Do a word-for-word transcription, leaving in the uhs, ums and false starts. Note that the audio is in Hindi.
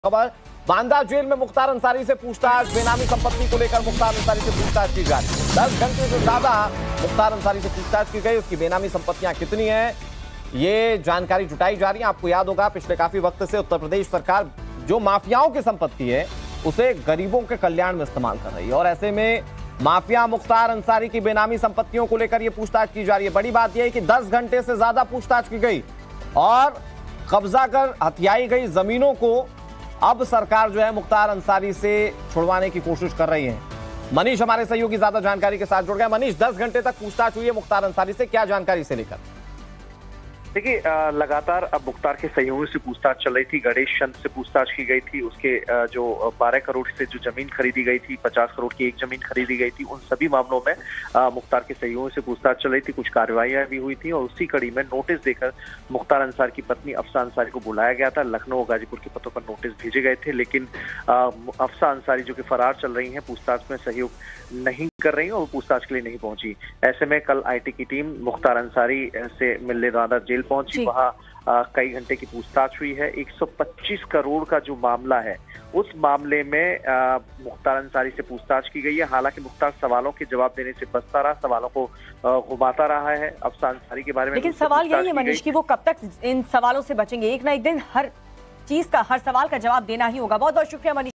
खबर बांदा जेल में मुख्तार अंसारी से पूछताछ। बेनामी संपत्ति को लेकर मुख्तार अंसारी से पूछताछ की जा रही है। दस घंटे से ज्यादा मुख्तार अंसारी से पूछताछ की गई। उसकी बेनामी संपत्तियां कितनी हैं, ये जानकारी जुटाई जा रही है। आपको याद होगा पिछले काफी वक्त से उत्तर प्रदेश सरकार जो माफियाओं की संपत्ति है उसे गरीबों के कल्याण में इस्तेमाल कर रही है, और ऐसे में माफिया मुख्तार अंसारी की बेनामी संपत्तियों को लेकर यह पूछताछ की जा रही है। बड़ी बात यह है कि दस घंटे से ज्यादा पूछताछ की गई और कब्जा कर हथियाई गई जमीनों को अब सरकार जो है मुख्तार अंसारी से छुड़वाने की कोशिश कर रही है। मनीष हमारे सहयोगी ज्यादा जानकारी के साथ जुड़ गया। मनीष, दस घंटे तक पूछताछ हुई है मुख्तार अंसारी से, क्या जानकारी से लेकर? देखिए, लगातार अब मुख्तार के सहयोगियों से पूछताछ चल रही थी। गणेश चंद से पूछताछ की गई थी। उसके जो बारह करोड़ से जो जमीन खरीदी गई थी, पचास करोड़ की एक जमीन खरीदी गई थी, उन सभी मामलों में मुख्तार के सहयोगियों से पूछताछ चल रही थी। कुछ कार्रवाइयां भी हुई थी और उसी कड़ी में नोटिस देकर मुख्तार अंसारी की पत्नी अफसा अंसारी को बुलाया गया था। लखनऊ और गाजीपुर के पतों पर नोटिस भेजे गए थे, लेकिन अफसा अंसारी जो कि फरार चल रही हैं, पूछताछ में सहयोग नहीं कर रही हैं और पूछताछ के लिए नहीं पहुंची। ऐसे में कल आईटी की टीम मुख्तार अंसारी से मिलने बांदा जेल पहुंची। वहां कई घंटे की पूछताछ हुई है। एक सौ पच्चीस करोड़ का जो मामला है उस मामले में आ, मुख्तार अंसारी से पूछताछ की गई है। हालांकि मुख्तार सवालों के जवाब देने से बचता रहा, सवालों को घुमाता रहा है। अफसा अंसारी के बारे में लेकिन सवाल यही है मनीष कि वो कब तक इन सवालों से बचेंगे? एक ना एक दिन हर चीज का, हर सवाल का जवाब देना ही होगा। बहुत बहुत शुक्रिया मनीष।